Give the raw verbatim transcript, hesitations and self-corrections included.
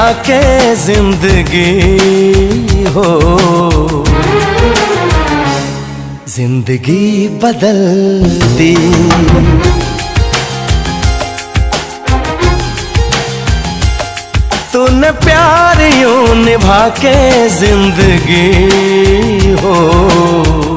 के जिंदगी हो, जिंदगी बदल दी। तूने प्यार यूं निभा के जिंदगी हो,